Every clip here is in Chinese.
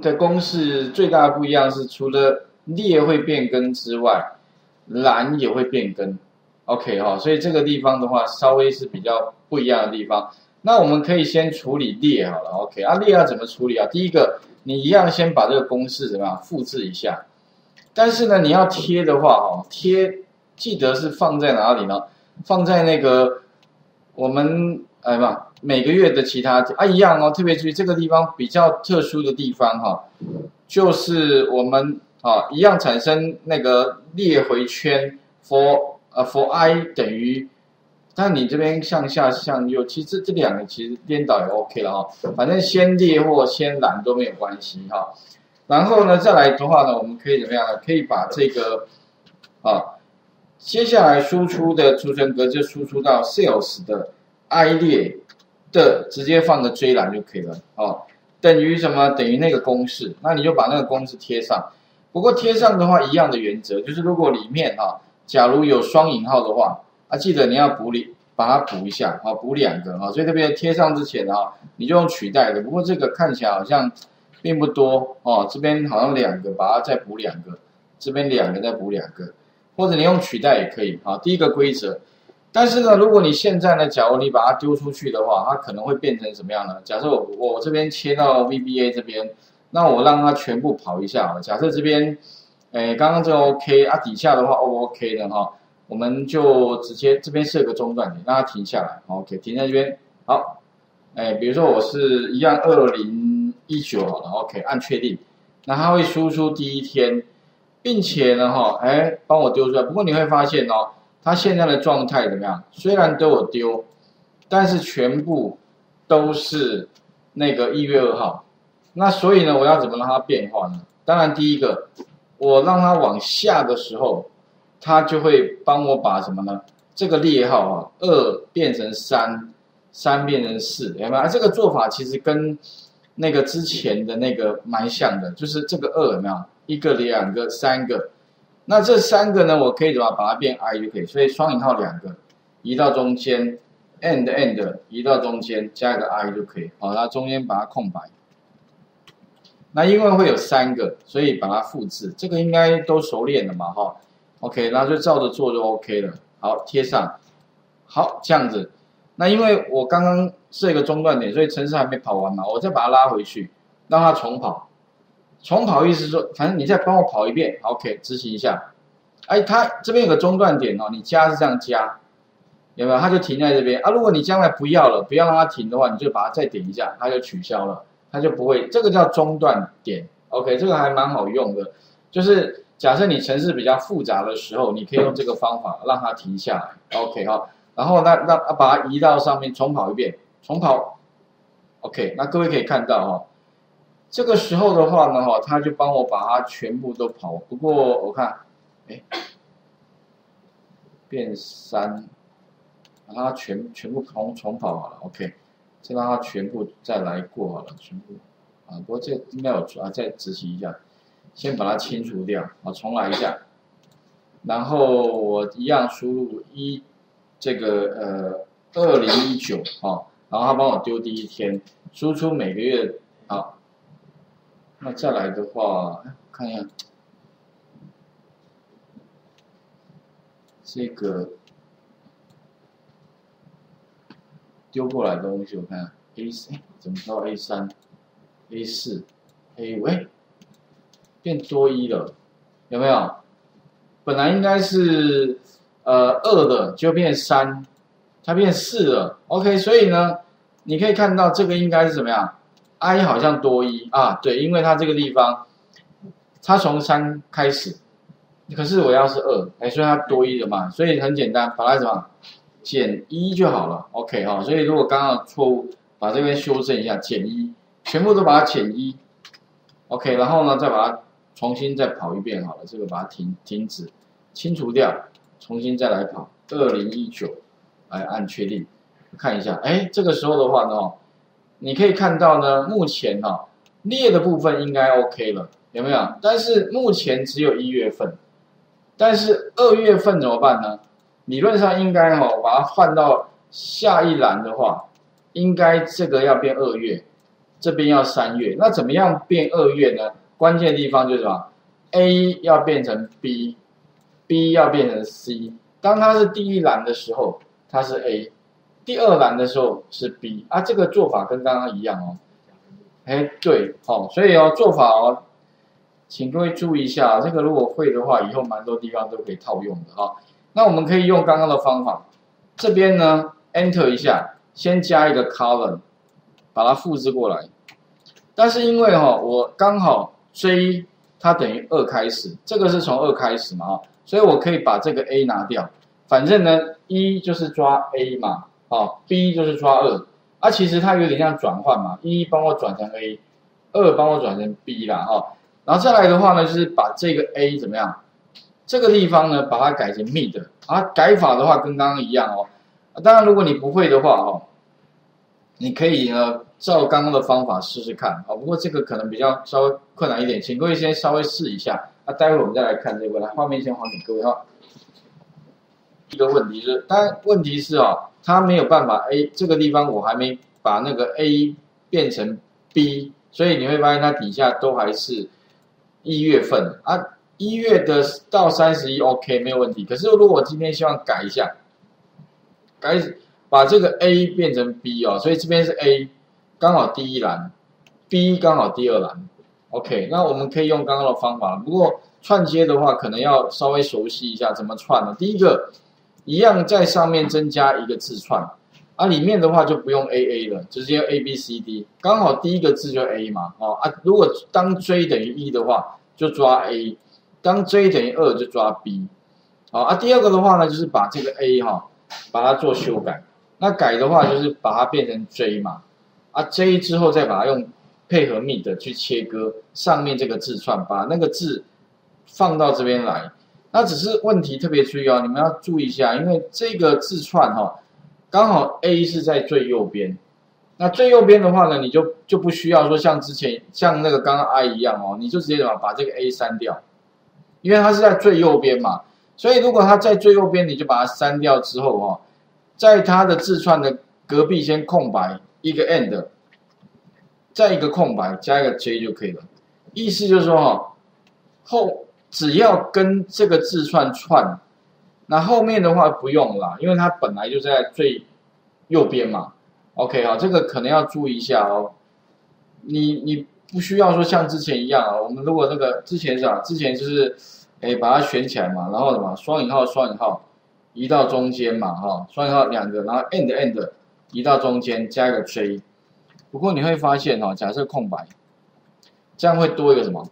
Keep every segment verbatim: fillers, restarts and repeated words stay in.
的公式最大的不一样是，除了列会变更之外，栏也会变更。OK 哈、哦，所以这个地方的话，稍微是比较不一样的地方。那我们可以先处理列好了 ，OK 啊，列要怎么处理啊？第一个，你一样先把这个公式怎么样复制一下，但是呢，你要贴的话，哈，贴记得是放在哪里呢？放在那个我们哎嘛，每个月的其他啊一样哦，特别注意这个地方比较特殊的地方哈，就是我们啊一样产生那个列回圈 for 呃 for i 等于。但你这边向下向右，其实这两个其实颠倒也 OK 了哈，反正先列或先栏都没有关系哈。然后呢，再来的话呢，我们可以怎么样呢？可以把这个啊，接下来输出的储存格就输出到 sales 的 i 列的，直接放个追栏就可以了哦。等于什么？等于那个公式，那你就把那个公式贴上。不过贴上的话，一样的原则，就是如果里面哈、啊，假如有双引号的话。啊，记得你要补里把它补一下啊，补两个啊，所以这边贴上之前啊，你就用取代的。不过这个看起来好像并不多哦，这边好像两个，把它再补两个，这边两个再补两个，或者你用取代也可以啊。第一个规则，但是呢，如果你现在呢，假如你把它丢出去的话，它可能会变成什么样呢？假设我我这边切到 V B A 这边，那我让它全部跑一下啊。假设这边，哎，刚刚这个 OK 啊，底下的话 O 不 OK 的哈。我们就直接这边设个中断点，让它停下来 ，OK， 停在这边。好，哎，比如说我是一样二零一九好了 ，OK， 按确定，那它会输出第一天，并且呢，哈，哎，帮我丢出来。不过你会发现哦，它现在的状态怎么样？虽然都有丢，但是全部都是那个一月二号。那所以呢，我要怎么让它变化呢？当然，第一个，我让它往下的时候。它就会帮我把什么呢？这个列号啊，二变成三，三变成四，有没有？这个做法其实跟那个之前的那个蛮像的，就是这个二有没有？一个、两个、三个，那这三个呢，我可以怎么把它变 i 就可以，所以双引号两个移到中间 ，and and 移到中间加一个 i 就可以，好，那中间把它空白。那因为会有三个，所以把它复制，这个应该都熟练了嘛，哈。OK， 那就照着做就 OK 了。好，贴上。好，这样子。那因为我刚刚设一个中断点，所以程式还没跑完嘛，我再把它拉回去，让它重跑。重跑意思是说，反正你再帮我跑一遍 ，OK， 执行一下。哎，它这边有个中断点哦，你加是这样加，有没有？它就停在这边啊。如果你将来不要了，不要让它停的话，你就把它再点一下，它就取消了，它就不会。这个叫中断点 ，OK， 这个还蛮好用的，就是。假设你程式比较复杂的时候，你可以用这个方法让它停下来 ，OK 哈。然后那那把它移到上面，重跑一遍，重跑 ，OK。那各位可以看到哈，这个时候的话呢哈，它就帮我把它全部都跑。不过我看，哎，变三，把它全全部重重跑好了 ，OK。再让它全部再来过好了，全部啊。不过这应该有啊，再执行一下。先把它清除掉，啊，重来一下，然后我一样输入一这个呃二零一九啊，然后他帮我丢第一天，输出每个月啊，那再来的话，看一下这个丢过来的东西，我看 A 三怎么到 A 三 A 四 A 五哎。变多一了，有没有？本来应该是呃二的，就变三，它变四了。OK， 所以呢，你可以看到这个应该是怎么样 ？I 好像多一啊，对，因为它这个地方，它从三开始，可是我要是二，哎，所以它多一了嘛，所以很简单，把它什么减一就好了。OK 哈、哦，所以如果刚刚错误，把这边修正一下，减一，全部都把它减一。OK， 然后呢，再把它。重新再跑一遍好了，这个把它停停止，清除掉，重新再来跑。二零一九，来按确定，看一下，哎，这个时候的话呢，你可以看到呢，目前哈、哦、列的部分应该 OK 了，有没有？但是目前只有一月份，但是二月份怎么办呢？理论上应该哈、哦，把它换到下一栏的话，应该这个要变二月。 这边要三月，那怎么样变二月呢？关键地方就是什么 ？A 要变成 B，B 要变成 C。当它是第一栏的时候，它是 A； 第二栏的时候是 B。啊，这个做法跟刚刚一样哦。哎，对，哦，所以哦，做法哦，请各位注意一下，这个如果会的话，以后蛮多地方都可以套用的哈、哦。那我们可以用刚刚的方法，这边呢 ，Enter 一下，先加一个 column， 把它复制过来。但是因为哈、哦，我刚好追它等于二开始，这个是从二开始嘛啊、哦，所以我可以把这个 A 拿掉。反正呢，一就是抓 A 嘛，哦 ，B 就是抓二。啊，其实它有点像转换嘛，一帮我转成 A， 二帮我转成 B 啦哈、哦。然后再来的话呢，就是把这个 A 怎么样？这个地方呢，把它改成 mid 啊，改法的话跟刚刚一样哦。当然，如果你不会的话哦，你可以呢照刚刚的方法试试看啊。不过这个可能比较稍微困难一点，请各位先稍微试一下。那、啊、待会我们再来看这个，来画面先还给各位哈。一个问题是，当然问题是哦，它没有办法 A 这个地方我还没把那个 A 变成 B， 所以你会发现它底下都还是一月份啊。一月的到三十一 OK 没有问题，可是如果我今天希望改一下，改把这个 A 变成 B 哦，所以这边是 A 刚好第一栏 ，B 刚好第二栏 ，OK， 那我们可以用刚刚的方法，不过串接的话可能要稍微熟悉一下怎么串呢？第一个一样在上面增加一个字串，啊里面的话就不用 A A 了，直接 A B C D， 刚好第一个字就 A 嘛，哦啊，如果当 J 等于一的话就抓 A。当 J 等于二就抓 B， 好啊。第二个的话呢，就是把这个 A 哈、哦，把它做修改。那改的话就是把它变成 J 嘛，啊 J 之后再把它用配合 mid 去切割上面这个字串，把那个字放到这边来。那只是问题特别注意哦，你们要注意一下，因为这个字串哈、哦，刚好 A 是在最右边。那最右边的话呢，你就就不需要说像之前像那个刚刚 I 一样哦，你就直接把把这个 A 删掉。因为它是在最右边嘛，所以如果它在最右边，你就把它删掉之后哦，在它的字串的隔壁先空白一个 and， 再一个空白加一个 j 就可以了。意思就是说哦，后只要跟这个字串串，那后面的话不用啦，因为它本来就在最右边嘛。OK 好，这个可能要注意一下哦。你你不需要说像之前一样啊，我们如果那个之前是啊，之前就是，哎把它选起来嘛，然后什么双引号双引号移到中间嘛哈，双引号两个，然后 and and 移到中间加一个 j。不过你会发现哈，假设空白，这样会多一个什么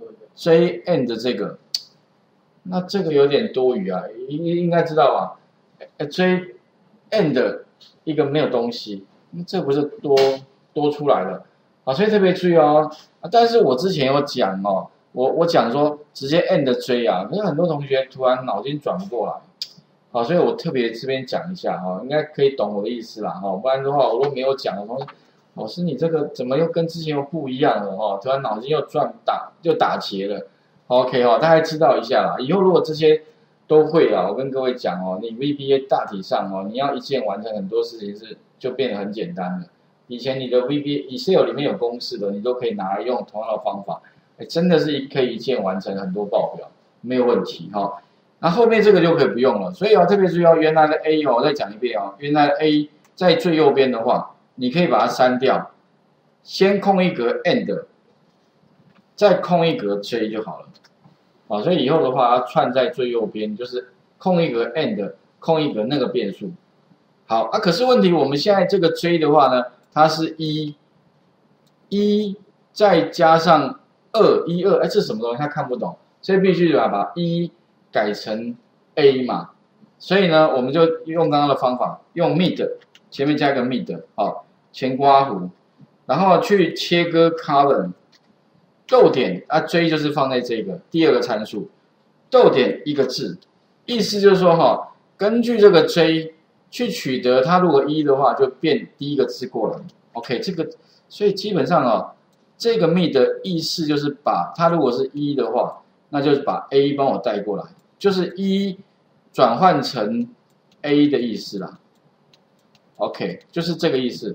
j and 这个，那这个有点多余啊，应应该知道吧？哎 j and 一个没有东西，这不是多多出来了。啊，所以特别注意哦。啊，但是我之前有讲哦，我我讲说直接 and 追啊，可是很多同学突然脑筋转不过来，好，所以我特别这边讲一下哈、哦，应该可以懂我的意思啦哈、哦，不然的话我都没有讲的东西，老师你这个怎么又跟之前又不一样了哈、哦？突然脑筋又转打又打结了 ，OK 哈、哦，大家知道一下啦。以后如果这些都会啊，我跟各位讲哦，你 V B A 大体上哦，你要一键完成很多事情是就变得很简单了。以前你的 V B A Excel 里面有公式的，你都可以拿来用同样的方法，哎，真的是可以一键完成很多报表，没有问题哈、哦。那后面这个就可以不用了，所以哦，特别注意哦，原来的 A 哦，我再讲一遍哦，原来的 A 在最右边的话，你可以把它删掉，先空一格 and， 再空一格 J 就好了，好，所以以后的话，它串在最右边就是空一格 and， 空一格那个变数。好啊，可是问题我们现在这个 J 的话呢？它是一，一再加上二，一二，哎，这是什么东西？他看不懂，所以必须把把一改成 A 嘛。所以呢，我们就用刚刚的方法，用 mid 前面加一个 mid， 好，前刮弧，然后去切割 column， 逗点啊 ，J 就是放在这个第二个参数，逗点一个字，意思就是说哈，根据这个 J。去取得它，如果一的话，就变第一个字过来。OK， 这个，所以基本上哦，这个 mid 的意思就是把它如果是一的话，那就是把 A 帮我带过来，就是一转换成 A 的意思啦。OK， 就是这个意思。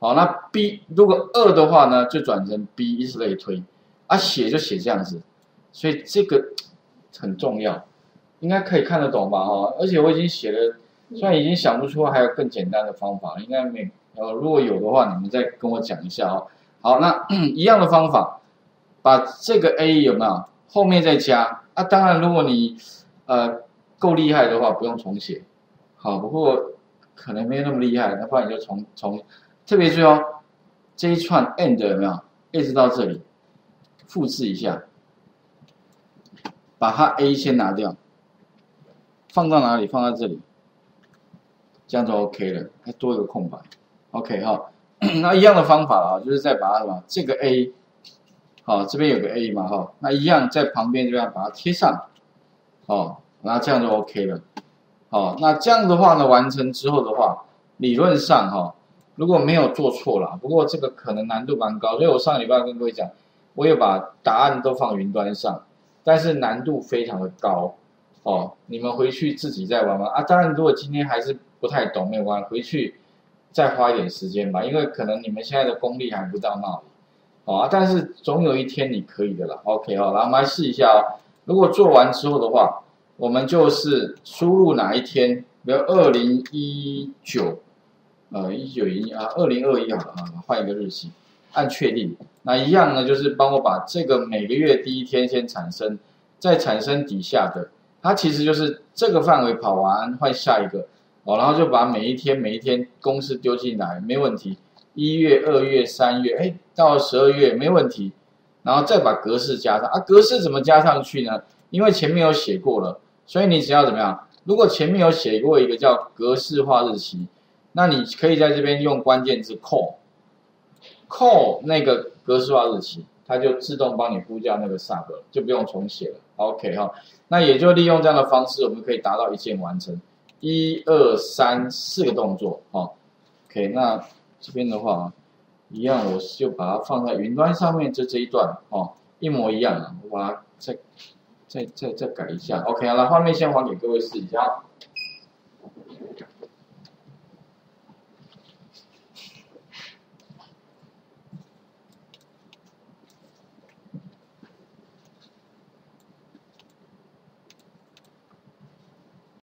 好，那 B 如果二的话呢，就转成 B 以此类推，啊写就写这样子，所以这个很重要，应该可以看得懂吧？哦，而且我已经写了，虽然已经想不出还有更简单的方法，应该没，呃，如果有的话，你们再跟我讲一下哦。好，那一样的方法，把这个 A 有没有后面再加啊？当然，如果你呃够厉害的话，不用重写。好，不过可能没有那么厉害，那不然你就重重。特别注意哦，这一串 and 有没有一直到这里，复制一下，把它 A 先拿掉，放到哪里？放到这里，这样就 OK 了，还多一个空白 ，OK 哈。那一样的方法啊，就是再把它什么这个 A， 好，这边有个 A 嘛哈，那一样在旁边这样把它贴上，哦，那这样就 OK 了，好，那这样的话呢，完成之后的话，理论上哈，如果没有做错啦，不过这个可能难度蛮高，所以我上个礼拜跟各位讲，我也把答案都放云端上，但是难度非常的高，哦，你们回去自己再玩玩啊。当然，如果今天还是不太懂，没有关系，回去再花一点时间吧，因为可能你们现在的功力还不到那里，哦啊，但是总有一天你可以的啦。OK 哦，来我们来试一下哦。如果做完之后的话，我们就是输入哪一天，比如二零一九，呃，一九一啊，二零二一好了啊，换一个日期，按确定。那一样呢，就是帮我把这个每个月第一天先产生，再产生底下的，它其实就是这个范围跑完换下一个。哦，然后就把每一天每一天公式丢进来，没问题。一月、二月、三月，哎，到十二月没问题。然后再把格式加上啊，格式怎么加上去呢？因为前面有写过了，所以你只要怎么样？如果前面有写过一个叫格式化日期，那你可以在这边用关键字 call call 那个格式化日期，它就自动帮你呼叫那个 sub 了，就不用重写了。OK 哈，那也就利用这样的方式，我们可以达到一键完成。一二三四个动作，哦 ，OK， 那这边的话，一样，我就把它放在云端上面，就这一段，哦，一模一样啊，我把它再再再再改一下 ，OK， 好了，画面先还给各位试一下。